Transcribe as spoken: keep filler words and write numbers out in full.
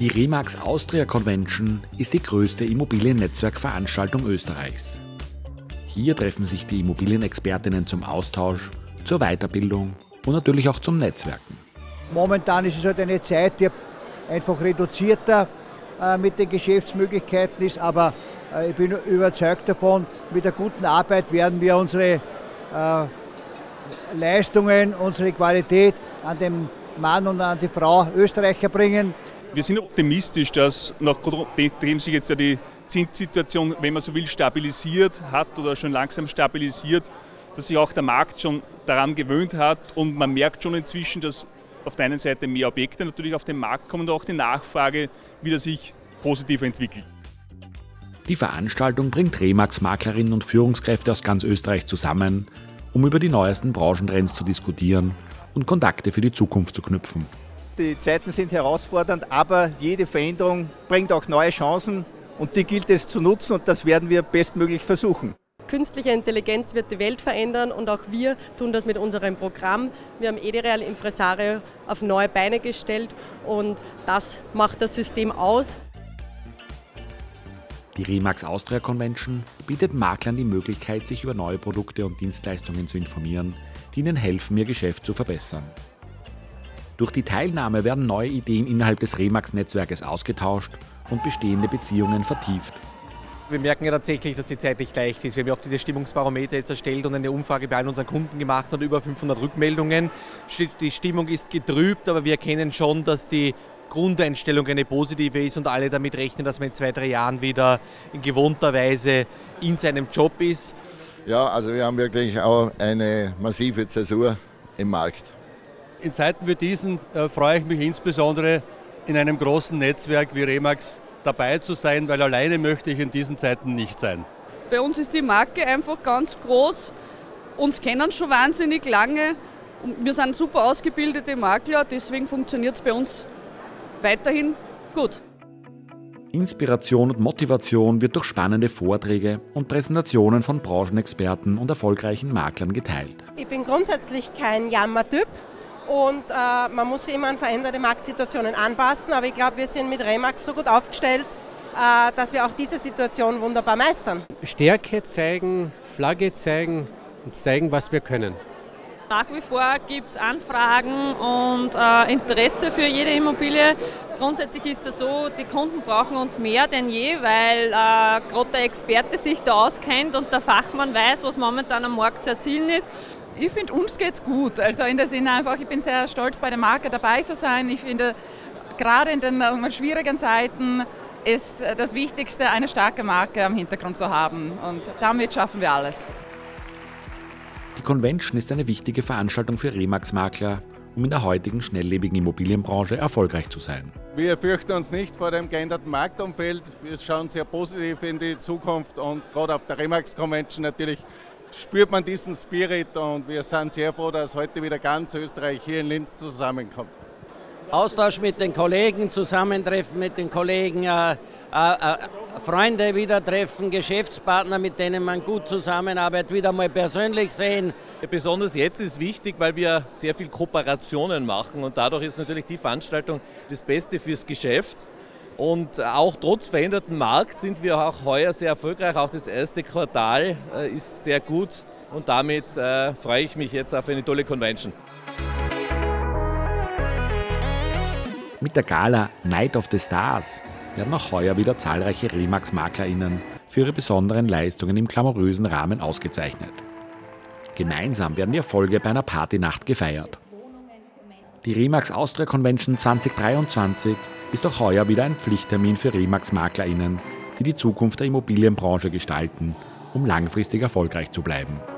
Die Remax Austria Convention ist die größte Immobiliennetzwerkveranstaltung Österreichs. Hier treffen sich die Immobilienexpertinnen zum Austausch, zur Weiterbildung und natürlich auch zum Netzwerken. Momentan ist es halt eine Zeit, die einfach reduzierter äh, mit den Geschäftsmöglichkeiten ist, aber äh, ich bin überzeugt davon, mit der guten Arbeit werden wir unsere äh, Leistungen, unsere Qualität an den Mann und an die Frau Österreicher bringen. Wir sind optimistisch, dass nachdem sich jetzt ja die Zinssituation, wenn man so will, stabilisiert hat oder schon langsam stabilisiert, dass sich auch der Markt schon daran gewöhnt hat und man merkt schon inzwischen, dass auf der einen Seite mehr Objekte natürlich auf den Markt kommen und auch die Nachfrage wieder sich positiv entwickelt. Die Veranstaltung bringt Remax-Maklerinnen und Führungskräfte aus ganz Österreich zusammen, um über die neuesten Branchentrends zu diskutieren und Kontakte für die Zukunft zu knüpfen. Die Zeiten sind herausfordernd, aber jede Veränderung bringt auch neue Chancen und die gilt es zu nutzen und das werden wir bestmöglich versuchen. Künstliche Intelligenz wird die Welt verändern und auch wir tun das mit unserem Programm. Wir haben Edereal Impresario auf neue Beine gestellt und das macht das System aus. Die Remax Austria Convention bietet Maklern die Möglichkeit, sich über neue Produkte und Dienstleistungen zu informieren, die ihnen helfen, ihr Geschäft zu verbessern. Durch die Teilnahme werden neue Ideen innerhalb des Remax-Netzwerkes ausgetauscht und bestehende Beziehungen vertieft. Wir merken ja tatsächlich, dass die Zeit nicht leicht ist. Wir haben ja auch diese Stimmungsbarometer jetzt erstellt und eine Umfrage bei allen unseren Kunden gemacht und über fünfhundert Rückmeldungen. Die Stimmung ist getrübt, aber wir erkennen schon, dass die Grundeinstellung eine positive ist und alle damit rechnen, dass man in zwei, drei Jahren wieder in gewohnter Weise in seinem Job ist. Ja, also wir haben wirklich auch eine massive Zäsur im Markt. In Zeiten wie diesen äh, freue ich mich insbesondere, in einem großen Netzwerk wie Remax dabei zu sein, weil alleine möchte ich in diesen Zeiten nicht sein. Bei uns ist die Marke einfach ganz groß. Uns kennen schon wahnsinnig lange. Und wir sind super ausgebildete Makler, deswegen funktioniert es bei uns weiterhin gut. Inspiration und Motivation wird durch spannende Vorträge und Präsentationen von Branchenexperten und erfolgreichen Maklern geteilt. Ich bin grundsätzlich kein Jammertyp. Und äh, man muss sich immer an veränderte Marktsituationen anpassen, aber ich glaube, wir sind mit Remax so gut aufgestellt, äh, dass wir auch diese Situation wunderbar meistern. Stärke zeigen, Flagge zeigen und zeigen, was wir können. Nach wie vor gibt es Anfragen und äh, Interesse für jede Immobilie. Grundsätzlich ist es so, die Kunden brauchen uns mehr denn je, weil äh, gerade der Experte sich da auskennt und der Fachmann weiß, was momentan am Markt zu erzielen ist. Ich finde, uns geht's gut. Also in der Sinne einfach, ich bin sehr stolz, bei der Marke dabei zu sein. Ich finde, gerade in den schwierigen Zeiten ist das Wichtigste, eine starke Marke am Hintergrund zu haben. Und damit schaffen wir alles. Die Convention ist eine wichtige Veranstaltung für Remax-Makler, um in der heutigen schnelllebigen Immobilienbranche erfolgreich zu sein. Wir fürchten uns nicht vor dem geänderten Marktumfeld. Wir schauen sehr positiv in die Zukunft und gerade auf der Remax Convention natürlich spürt man diesen Spirit und wir sind sehr froh, dass heute wieder ganz Österreich hier in Linz zusammenkommt. Austausch mit den Kollegen, Zusammentreffen mit den Kollegen, äh, äh, Freunde wieder treffen, Geschäftspartner, mit denen man gut zusammenarbeitet, wieder mal persönlich sehen. Besonders jetzt ist wichtig, weil wir sehr viel Kooperationen machen und dadurch ist natürlich die Veranstaltung das Beste fürs Geschäft. Und auch trotz veränderten Markt sind wir auch heuer sehr erfolgreich. Auch das erste Quartal äh, ist sehr gut und damit äh, freue ich mich jetzt auf eine tolle Convention. Mit der Gala Night of the Stars werden auch heuer wieder zahlreiche Remax-MaklerInnen für ihre besonderen Leistungen im glamourösen Rahmen ausgezeichnet. Gemeinsam werden die Erfolge bei einer Partynacht gefeiert. Die Remax Austria Convention zwanzig dreiundzwanzig ist auch heuer wieder ein Pflichttermin für Remax-MaklerInnen, die die Zukunft der Immobilienbranche gestalten, um langfristig erfolgreich zu bleiben.